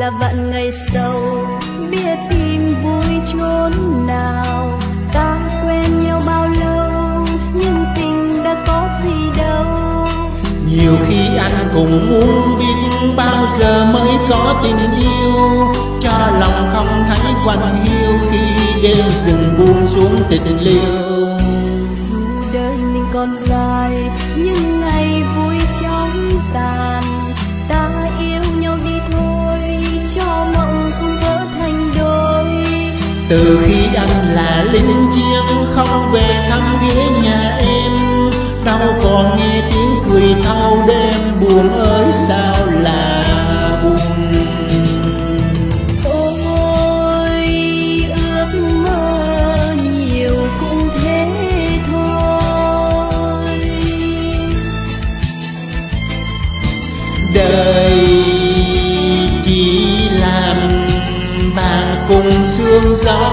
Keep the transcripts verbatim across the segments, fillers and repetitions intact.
là vận ngày sâu, biết tìm vui chốn nào. Ta quen nhau bao lâu, nhưng tình đã có gì đâu. Nhiều khi anh cũng muốn biết bao giờ mới có tình yêu, cho lòng không thấy quạnh hiu khi đêm rừng buông xuống tình liêu. Dù đời mình còn dài, nhưng ngày vui chóng tàn. Ta yêu nhau đi thôi, cho mộng không vỡ thành đôi. Từ khi anh là lính chiến không về thăm ghế nhà em, đâu còn nghe tiếng cười thâu đêm, buồn ơi sao là buồn. Ôi ước mơ nhiều cũng thế thôi. Đời chỉ làm bạn cùng sương gió,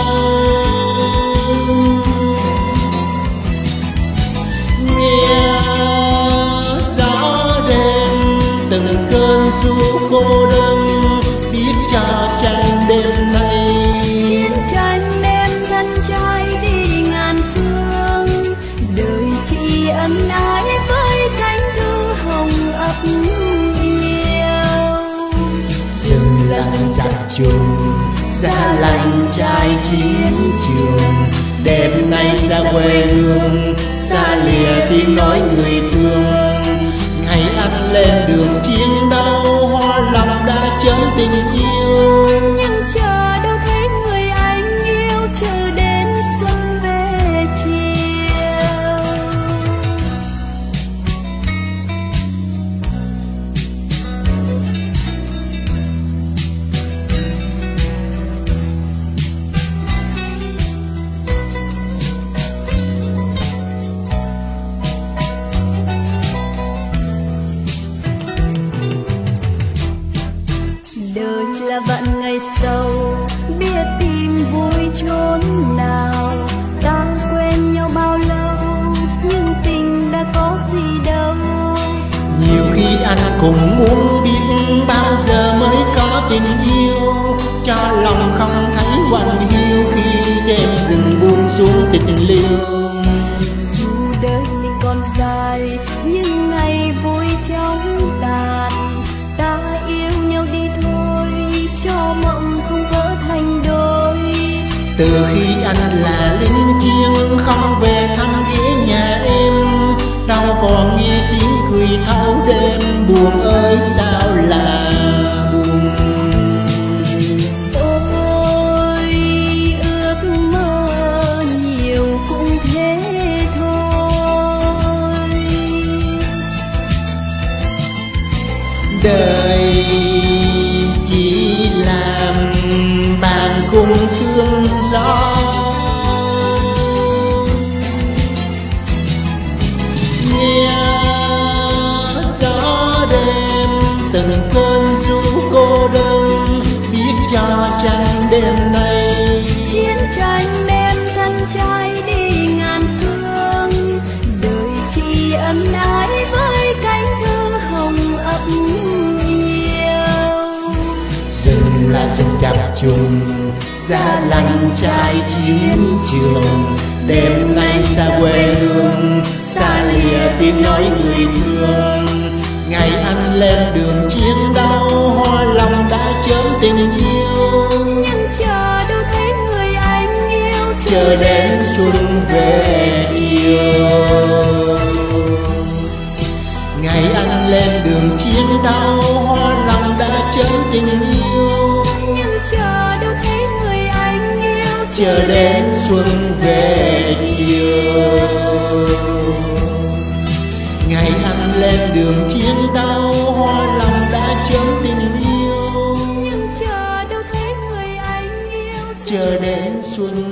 dù cô đơn biết cho tranh đêm nay. Chiến tranh đem thân trai đi ngàn phương, đời chỉ ân ái với cánh thư hồng ấp yêu. Rừng là rừng chặt trùng, giá lạnh trai chiến trường. Đêm nay xa quê hương, xa lìa tiếng nói người thương. Ngày anh lên đường chiến đấu, hoa lòng đã chớm tình yêu. Nhưng chờ đâu thấy người anh yêu, chờ đến xuân về chiều. Đời là vận ngày sâu, biết tìm vui chốn nào. Ta quen nhau bao lâu, nhưng tình đã có gì đâu. Nhiều khi anh cũng muốn biết bao giờ mới có tình yêu, cho lòng không thấy quạnh hiu khi đêm rừng buông xuống tình liêu. Dù đời mình còn dài, nhưng ngày vui chóng tàn. Ta yêu nhau đi thôi, cho mộng không vỡ thành đôi. Từ khi anh là lính chiến không về thăm ghế nhà em, đâu còn nghe tiếng cười thâu đêm, buồn ơi sao là buồn. Ôi ước mơ nhiều cũng thế thôi. Đời chỉ làm bạn cùng sương gió, nghe gió đêm từng cơn ru cô đơn, biết cho tranh đêm nay. Chiến tranh đem thân trai đi ngàn phương, đời chỉ ân ái với cánh thư hồng ấp yêu. Rừng là rừng chập trùng, giá lạnh trai chiến trường. Đêm nay xa quê hương, xa lìa tiếng nói người thương. Ngày anh lên đường chiến đấu, hoa lòng đã chớm tình yêu. Nhưng chờ đâu thấy người anh yêu, chờ đến xuân về chiều. Ngày anh lên đường chiến đấu, hoa lòng đã chớm tình yêu. Nhưng chờ đâu thấy người anh yêu, chờ đến xuân về chiều. Ngày anh lên đường chiến đấu, hoa lòng đã chớm tình yêu. Nhưng chờ đâu thấy người anh yêu, chờ đến xuân